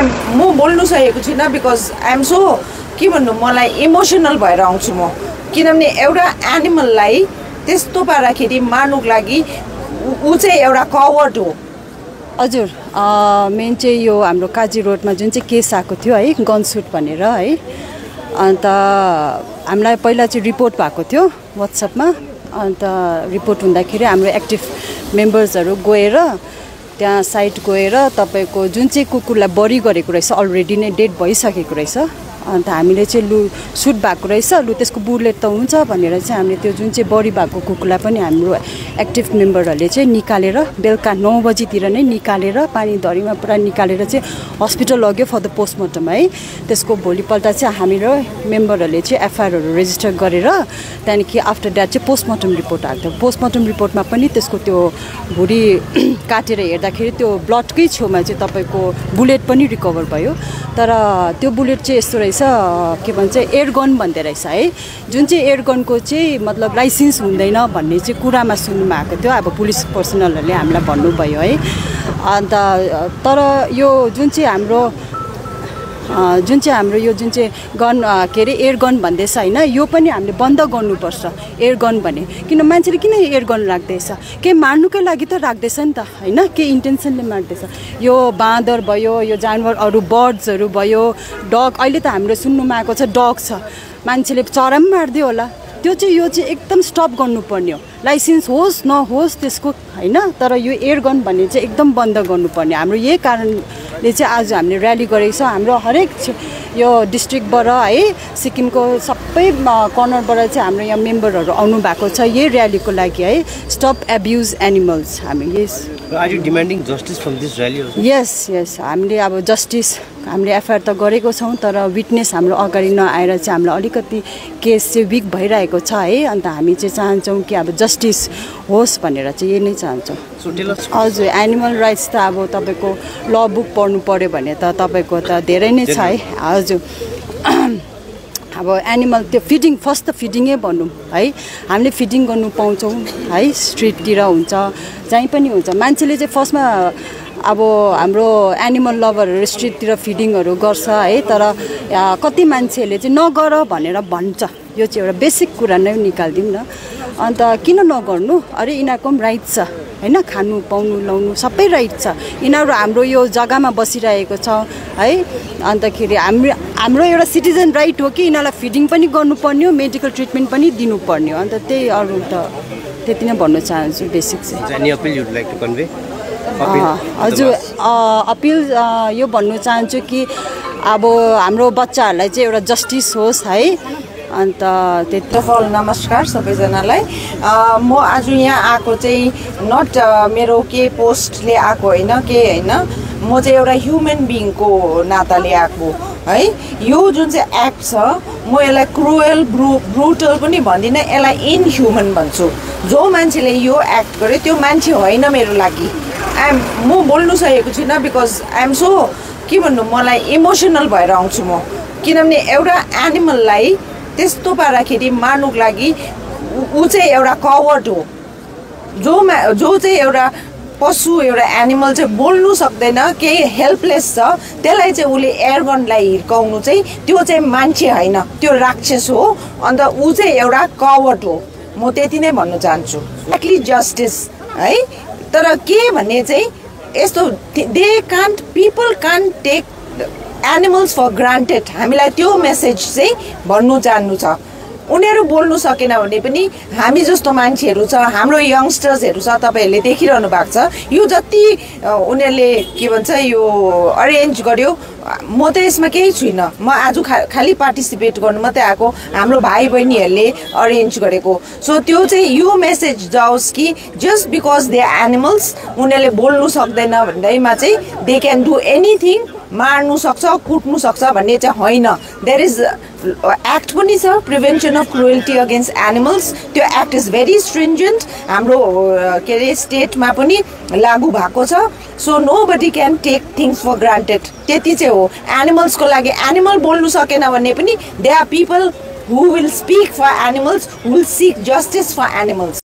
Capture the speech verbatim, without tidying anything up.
I'm म बोल्नु सकेको छुइनँ बिकज आइएम सो के भन्नु मलाई इमोसनल भएर आउँछु म किनभने एउटा एनिमललाई त्यस्तो पाराखेरि मार्नुको लागि ऊ चाहिँ एउटा कवर्ड हो। हजुर मेन चाहिँ यो हाम्रो काजी रोडमा जुन चाहिँ केस आएको थियो है गनसुट भनेर है अन्त हामीलाई पहिला चाहिँ रिपोर्ट भएको थियो वाट्सएपमा अन्त रिपोर्ट हुँदाखेरि हाम्रो एक्टिभ मेम्बर्सहरू गएर त्यहाँ साइट गएर तपाईँको जुन चाहिँ कुकुरलाई बरी गरेको रहेछ अलरेडी नै डेड भइसकेको रहेछ अन्त हामीले चाहिँ लु सुट भएको रहेछ लु त्यसको बुलेट त हुन्छ भनेर चाहिँ हामीले त्यो जुन चाहिँ बरी भएको कुकुरलाई पनि हाम्रो एक्टिभ मेम्बरहरूले चाहिँ निकालेर बेलुका नौ बजीतिर नै निकालेर पानी धरीमा पुरा निकालेर चाहिँ हस्पिटल लग्यो फर द पोस्टमार्टम है। त्यसको भोलिपल्ट चाहिँ हाम्रो मेम्बरहरूले चाहिँ एफआइआरहरू रेजिस्टर गरेर त्यहाँदेखि आफ्टर द्याट चाहिँ पोस्टमार्टम रिपोर्ट आएको थियो। पोस्टमार्टम रिपोर्टमा पनि त्यसको त्यो भुँडी काटेर हेर्दाखेरि त्यो ब्लडकै छेउमा चाहिँ तपाईँको बुलेट पनि रिकभर भयो तर त्यो बुलेट चाहिँ यस्तो रहेछ के भन्छ एयरगन भन्दै रहेछ है जुन चाहिँ एयरगनको चाहिँ मतलब लाइसेन्स हुँदैन भन्ने चाहिँ कुरामा सुन्नुमा आएको थियो। अब पुलिस पर्सनलहरूले हामीलाई भन्नुभयो है अन्त तर यो जुन चाहिँ हाम्रो जुन चाहिँ हाम्रो यो जुन चाहिँ गन के अरे एयरगन भन्दैछ होइन यो पनि हामीले बन्द गर्नुपर्छ एयरगन भने किन मान्छेले किन एयरगन राख्दैछ के मार्नुकै लागि त राख्दैछ नि त होइन के इन्टेन्सनले मार्दैछ। यो बाँदर भयो यो जानवर अरू बर्ड्सहरू भयो डग अहिले त हाम्रो सुन्नुमा आएको छ डग छ मान्छेले चरा पनि मार्दियो होला त्यो चाहिँ यो चाहिँ एकदम स्टप गर्नुपर्ने हो लाइसेन्स होस् नहोस् त्यसको होइन तर यो एयरगन भन्ने चाहिँ एकदम बन्द गर्नुपर्ने हाम्रो यही कारणले चाहिँ आज हामीले र्याली गरेको छ। हाम्रो हरेक यो डिस्ट्रिक्टबाट है सिक्किमको सबै कर्नरबाट चाहिँ हाम्रो यहाँ मेम्बरहरू आउनु भएको छ यही र्यालीको लागि है स्टप एब्युज एनिमल्स। हामी yes are you demanding justice from this rally? Yes yes हामीले अब जस्टिस हामीले एफआइआर त गरेको छौँ तर विटनेस हाम्रो अगाडि नआएर चाहिँ हामीलाई अलिकति केस चाहिँ विक भइरहेको छ है अन्त हामी चाहिँ चाहन्छौँ कि अब जस्टिस होस् भनेर चाहिँ यही नै चाहन्छौँ। हजुर एनिमल राइट्स त अब तपाईँको ल बुक पढ्नु पऱ्यो भने त तपाईँको त धेरै नै छ है। हजुर अब एनिमल त्यो फिडिङ फर्स्ट त फिडिङै भनौँ है हामीले फिडिङ गर्नु पाउँछौँ है स्ट्रिटतिर हुन्छ जहीँ पनि हुन्छ मान्छेले चाहिँ फर्स्टमा अब हाम्रो एनिमल लभरहरू स्ट्रिटतिर फिडिङहरू गर्छ है तर कति मान्छेहरूले चाहिँ नगर भनेर भन्छ यो चाहिँ एउटा बेसिक कुरा नै निकालिदिउँ न अन्त किन नगर्नु अरे यिनीहरूको पनि राइट छ होइन खानु पाउनु लाउनु सबै राइट छ यिनीहरू हाम्रो यो जग्गामा बसिरहेको छ है अन्तखेरि हाम्रो हाम्रो एउटा सिटिजन राइट हो कि यिनीहरूलाई फिडिङ पनि गर्नुपर्ने हो मेडिकल ट्रिटमेन्ट पनि दिनुपर्ने हो अन्त त्यही अरू त त्यति नै भन्न चाहन्छु बेसिक चाहिँ। हजुर अपिल यो भन्नु चाहन्छु कि अब हाम्रो बच्चाहरूलाई चाहिँ एउटा जस्टिस होस् है अन्त त्यति फल नमस्कार सबैजनालाई। म आज यहाँ आएको चाहिँ नट मेरो के पोस्टले आएको होइन के होइन म चाहिँ एउटा ह्युमन बिङको नाताले आएको है। यो जुन चाहिँ एक्ट छ म यसलाई क्रुएल ब्रु ब्रुटल पनि भन्दिनँ यसलाई इनह्युमन भन्छु। जो मान्छेले यो एक्ट गर्यो त्यो मान्छे होइन मेरो लागि। आइएम म बोल्नु सकेको छुइनँ बिकज आइएम सो के भन्नु मलाई इमोसनल भएर आउँछु म किनभने एउटा एनिमललाई त्यस्तो पाराखेरि मार्नुको लागि ऊ चाहिँ एउटा कवर्ड हो। जो मा जो चाहिँ एउटा पशु एउटा एनिमल चाहिँ बोल्नु सक्दैन केही हेल्पलेस छ त्यसलाई चाहिँ उसले एयरगनलाई हिर्काउनु चाहिँ त्यो चाहिँ मान्छे होइन त्यो राक्षस हो अन्त ऊ चाहिँ एउटा कवर्ड हो। म त्यति नै भन्न चाहन्छु एक्चुअली जस्टिस है। तर के भन्ने चाहिँ यस्तो they can't people can't take animals for granted हामीलाई त्यो मेसेज चाहिँ भन्नु जान्नु छ। उनीहरू बोल्नु सकेन भने पनि हामी जस्तो मान्छेहरू छ हाम्रो यङ्स्टर्सहरू छ तपाईँहरूले देखिरहनु भएको छ यो जति उनीहरूले के भन्छ यो अरेन्ज गर्यो म त यसमा केही छुइनँ म आज खा खालि पार्टिसिपेट गर्नु मात्रै आएको हाम्रो भाइ बहिनीहरूले अरेन्ज गरेको। सो त्यो चाहिँ यो मेसेज जाओस् कि जस्ट बिकज दे एनिमल्स उनीहरूले बोल्नु सक्दैन भन्दैमा चाहिँ दे क्यान डु एनिथिङ मार्नु सक्छ कुट्नु सक्छ भन्ने चाहिँ होइन। देयर इज एक्ट पनि छ prevention of cruelty against animals त्यो एक्ट इज भेरी स्ट्रिन्जेन्ट हाम्रो के अरे स्टेटमा पनि लागू भएको छ। So nobody can take things for granted त्यति चाहिँ हो। एनिमल्सको लागि एनिमल बोल्नु सकेन भने पनि they are people who will speak for animals who will seek justice for animals.